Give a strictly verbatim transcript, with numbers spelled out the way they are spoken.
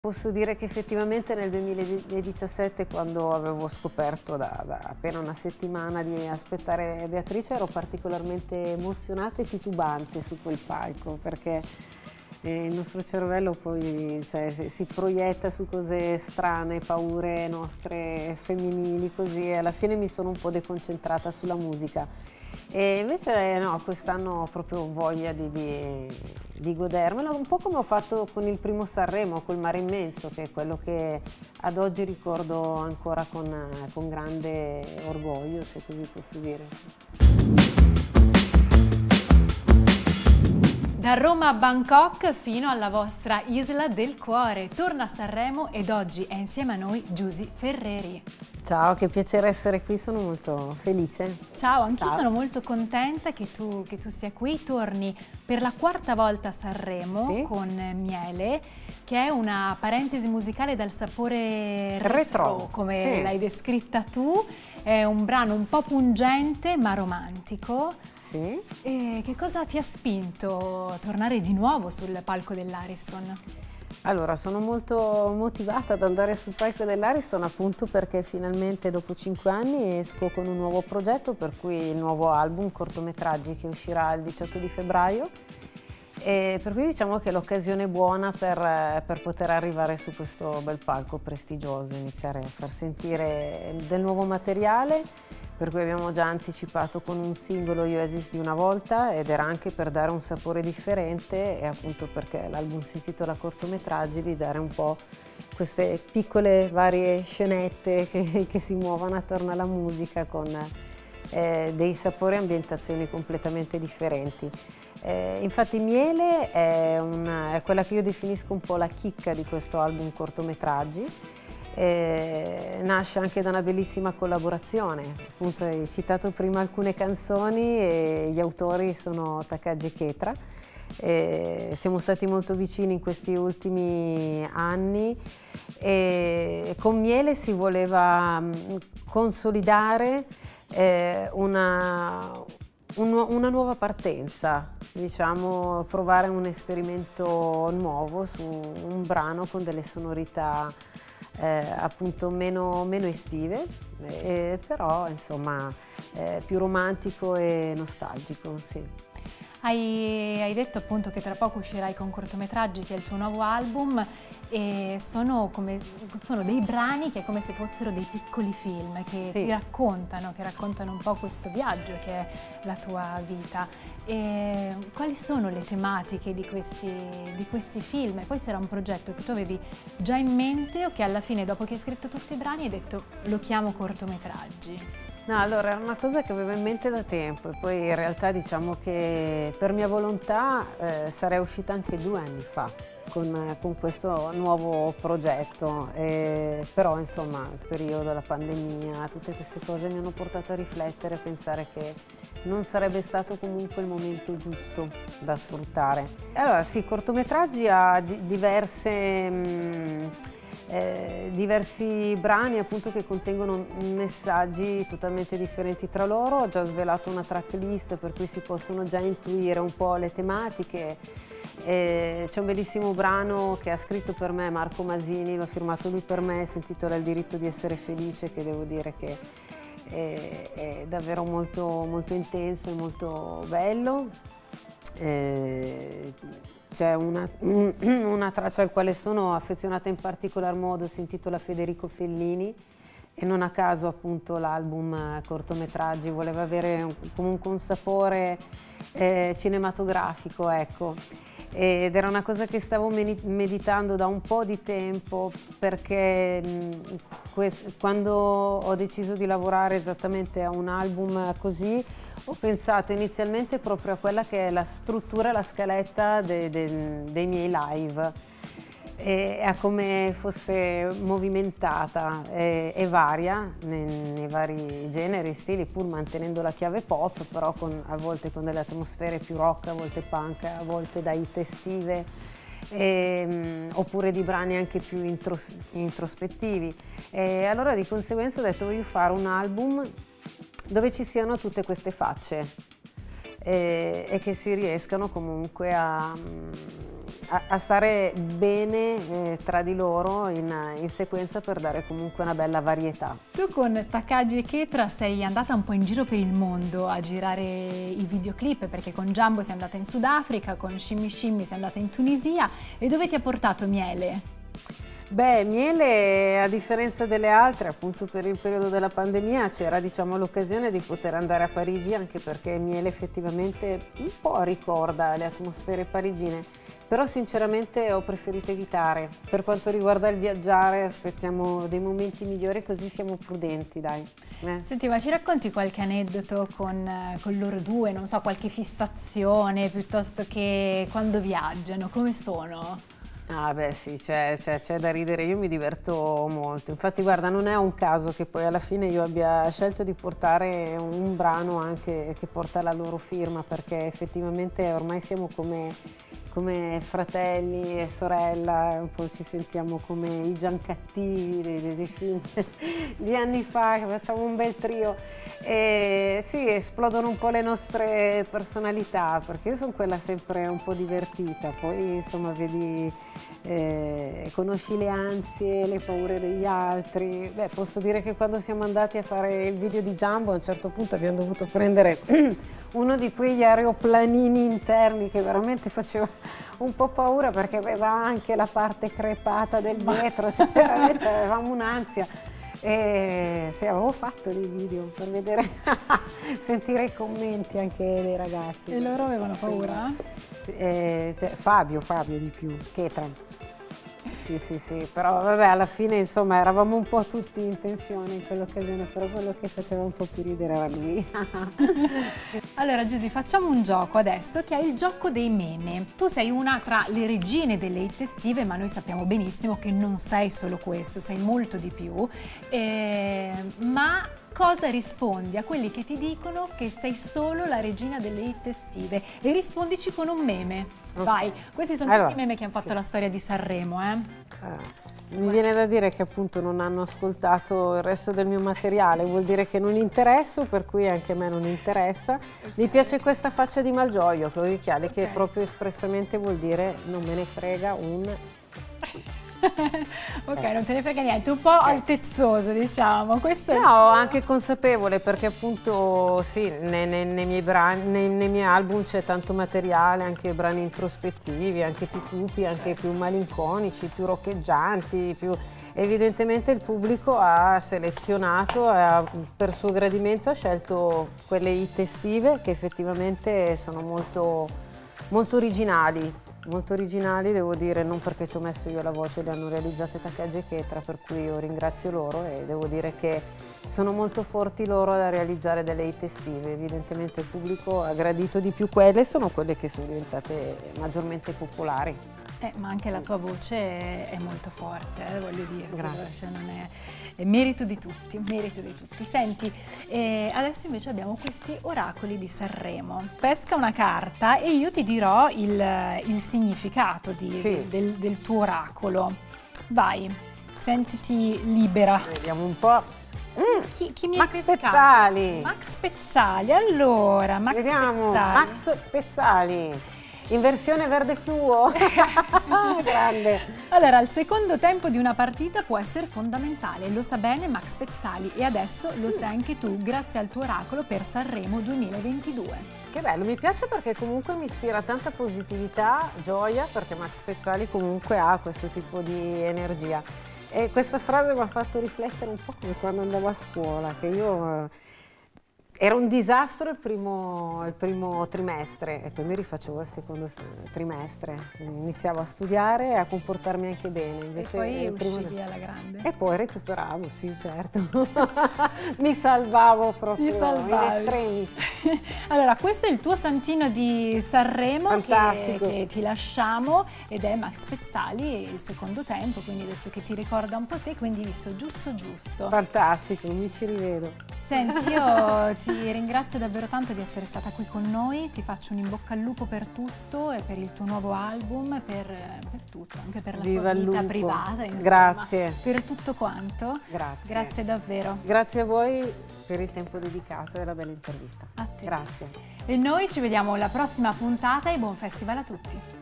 Posso dire che effettivamente nel duemiladiciassette, quando avevo scoperto da, da appena una settimana di aspettare Beatrice, ero particolarmente emozionata e titubante su quel palco, perché eh, il nostro cervello poi cioè, si, si proietta su cose strane, paure nostre femminili, così, e alla fine mi sono un po' deconcentrata sulla musica. E invece no, quest'anno ho proprio voglia di, di, di godermelo, un po' come ho fatto con il primo Sanremo, col Mare Immenso, che è quello che ad oggi ricordo ancora con, con grande orgoglio, se così posso dire. Da Roma a Bangkok fino alla vostra Isla del Cuore. Torna a Sanremo ed oggi è insieme a noi Giusy Ferreri. Ciao, che piacere essere qui, sono molto felice. Ciao, anch'io Ciao. sono molto contenta che tu, che tu sia qui. Torni per la quarta volta a Sanremo, sì, con Miele, che è una parentesi musicale dal sapore retro, retro. come sì. l'hai descritta tu. È un brano un po' pungente ma romantico. Sì. E che cosa ti ha spinto a tornare di nuovo sul palco dell'Ariston? Allora, sono molto motivata ad andare sul palco dell'Ariston appunto perché finalmente dopo cinque anni esco con un nuovo progetto, per cui il nuovo album cortometraggi che uscirà il diciotto di febbraio. E per cui diciamo che l'occasione è buona per, per poter arrivare su questo bel palco prestigioso, iniziare a far sentire del nuovo materiale, per cui abbiamo già anticipato con un singolo Oasis di una volta, ed era anche per dare un sapore differente, e appunto perché l'album si intitola cortometraggi, di dare un po' queste piccole varie scenette che, che si muovono attorno alla musica con eh, dei sapori e ambientazioni completamente differenti. Eh, infatti Miele è, una, è quella che io definisco un po' la chicca di questo album cortometraggi. Eh, nasce anche da una bellissima collaborazione, appunto hai citato prima alcune canzoni e gli autori sono Takagi e Ketra. Eh, siamo stati molto vicini in questi ultimi anni e con Miele si voleva consolidare eh, una, un, una nuova partenza, diciamo, provare un esperimento nuovo su un brano con delle sonorità Eh, appunto meno, meno estive, eh, però insomma eh, più romantico e nostalgico, sì. Hai, hai detto appunto che tra poco uscirai con cortometraggi, che è il tuo nuovo album, e sono, come, sono dei brani che è come se fossero dei piccoli film che sì. ti raccontano, che raccontano un po' questo viaggio che è la tua vita. E quali sono le tematiche di questi, di questi film? E poi sarà un progetto che tu avevi già in mente o che alla fine, dopo che hai scritto tutti i brani, hai detto lo chiamo cortometraggi? No, allora era una cosa che avevo in mente da tempo, e poi in realtà diciamo che per mia volontà eh, sarei uscita anche due anni fa con, con questo nuovo progetto, e, però insomma il periodo della pandemia, tutte queste cose mi hanno portato a riflettere, a pensare che non sarebbe stato comunque il momento giusto da sfruttare. Allora sì, cortometraggi ha di, diverse... Mh, Eh, diversi brani appunto che contengono messaggi totalmente differenti tra loro. Ho già svelato una tracklist per cui si possono già intuire un po' le tematiche. Eh, c'è un bellissimo brano che ha scritto per me Marco Masini, l'ha firmato lui per me, si intitola Il diritto di essere felice, che devo dire che è, è davvero molto, molto intenso e molto bello. Eh, C'è una, una traccia al quale sono affezionata in particolar modo, si intitola Federico Fellini, e non a caso appunto l'album cortometraggi voleva avere un, comunque un sapore eh, cinematografico, ecco. Ed era una cosa che stavo meditando da un po' di tempo, perché mh, quando ho deciso di lavorare esattamente a un album così, ho pensato inizialmente proprio a quella che è la struttura, la scaletta de, de, dei miei live, e a come fosse movimentata e, e varia nei, nei vari generi, stili, pur mantenendo la chiave pop, però con, a volte con delle atmosfere più rock, a volte punk, a volte da hit estive, e, um, oppure di brani anche più intros, introspettivi. E allora di conseguenza ho detto voglio fare un album dove ci siano tutte queste facce e, e che si riescano comunque a, a, a stare bene eh, tra di loro in, in sequenza per dare comunque una bella varietà. Tu con Takagi e Ketra sei andata un po' in giro per il mondo a girare i videoclip, perché con Jumbo sei andata in Sudafrica, con Shimmy Shimmy sei andata in Tunisia, e dove ti ha portato Miele? Beh, Miele, a differenza delle altre, appunto per il periodo della pandemia c'era, diciamo, l'occasione di poter andare a Parigi, anche perché Miele effettivamente un po' ricorda le atmosfere parigine, però sinceramente ho preferito evitare. Per quanto riguarda il viaggiare, aspettiamo dei momenti migliori, così siamo prudenti, dai. Eh. Senti, ma ci racconti qualche aneddoto con, con loro due? Non so, qualche fissazione, piuttosto che quando viaggiano, come sono? Ah beh sì, c'è da ridere, io mi diverto molto, infatti guarda, non è un caso che poi alla fine io abbia scelto di portare un brano anche che porta la loro firma, perché effettivamente ormai siamo come, come fratelli e sorella, un po' ci sentiamo come i Giancattivi dei, dei, dei film di anni fa, che facciamo un bel trio e sì, esplodono un po' le nostre personalità, perché io sono quella sempre un po' divertita, poi insomma vedi... Eh, conosci le ansie, le paure degli altri. Beh, posso dire che quando siamo andati a fare il video di Jumbo a un certo punto abbiamo dovuto prendere uno di quegli aeroplanini interni che veramente faceva un po' paura, perché aveva anche la parte crepata del dietro, cioè veramente avevamo un'ansia. E sì, avevo fatto dei video per vedere, sentire i commenti anche dei ragazzi. E loro avevano paura? Sì, eh, cioè, Fabio, Fabio di più, Ketra. Sì, sì, sì, però vabbè, alla fine insomma eravamo un po' tutti in tensione in quell'occasione, però quello che faceva un po' più ridere era lui. Allora Giusy, facciamo un gioco adesso che è il gioco dei meme. Tu sei una tra le regine delle hit estive, ma noi sappiamo benissimo che non sei solo questo, sei molto di più, eh, ma cosa rispondi a quelli che ti dicono che sei solo la regina delle hit estive? E rispondici con un meme. Okay. Vai, questi sono allora, tutti i meme che hanno fatto sì. la storia di Sanremo. Eh? Uh, mi viene da dire che appunto non hanno ascoltato il resto del mio materiale, vuol dire che non interesso, per cui anche a me non interessa. Okay. Mi piace questa faccia di Malgioglio, Chloe Chiali, okay. che proprio espressamente vuol dire non me ne frega un... Ok, non te ne frega niente, un po' okay. altezzoso, diciamo. Questo no, è anche consapevole, perché appunto sì, nei, nei, nei, miei, brani, nei, nei miei album c'è tanto materiale, anche brani introspettivi, anche più cupi, anche più malinconici, più roccheggianti, più... Evidentemente il pubblico ha selezionato, ha, per suo gradimento ha scelto quelle hit estive che effettivamente sono molto, molto originali. Molto originali, devo dire, non perché ci ho messo io la voce, le hanno realizzate Takagi e Ketra, per cui io ringrazio loro e devo dire che sono molto forti loro da realizzare delle hit estive. Evidentemente il pubblico ha gradito di più quelle, sono quelle che sono diventate maggiormente popolari. Eh, ma anche la tua voce è molto forte, eh, voglio dire. Grazie. Cioè non è, è merito di tutti, merito di tutti. Senti, eh, adesso invece abbiamo questi oracoli di Sanremo. Pesca una carta e io ti dirò il, il significato di, sì. del, del tuo oracolo. Vai, sentiti libera. Vediamo un po'. Mm, chi, chi mi Max hai pescato? Pezzali. Max Pezzali, allora, Max Vediamo, Pezzali. Max Pezzali. In versione verde fluo. Grande. Allora, il secondo tempo di una partita può essere fondamentale, lo sa bene Max Pezzali e adesso lo sai anche tu grazie al tuo oracolo per Sanremo duemilaventidue. Che bello, mi piace perché comunque mi ispira tanta positività, gioia, perché Max Pezzali comunque ha questo tipo di energia. E questa frase mi ha fatto riflettere un po' come quando andavo a scuola, che io... Era un disastro il primo, il primo trimestre e poi mi rifacevo il secondo trimestre, iniziavo a studiare e a comportarmi anche bene. Invece e poi il primo... uscivi alla grande? E poi recuperavo, sì certo, mi salvavo proprio in estremis. Allora, questo è il tuo santino di Sanremo che, che ti lasciamo ed è Max Pezzali, il secondo tempo, quindi hai detto che ti ricorda un po' te, quindi visto giusto giusto. Fantastico, mi ci rivedo. Senti, io ti ringrazio davvero tanto di essere stata qui con noi, ti faccio un in bocca al lupo per tutto e per il tuo nuovo album, per, per tutto, anche per la Viva tua vita lupo. privata, insomma. Grazie. Per tutto quanto. Grazie. Grazie davvero. Grazie a voi per il tempo dedicato e la bella intervista. A te. Grazie. E noi ci vediamo alla prossima puntata e buon festival a tutti.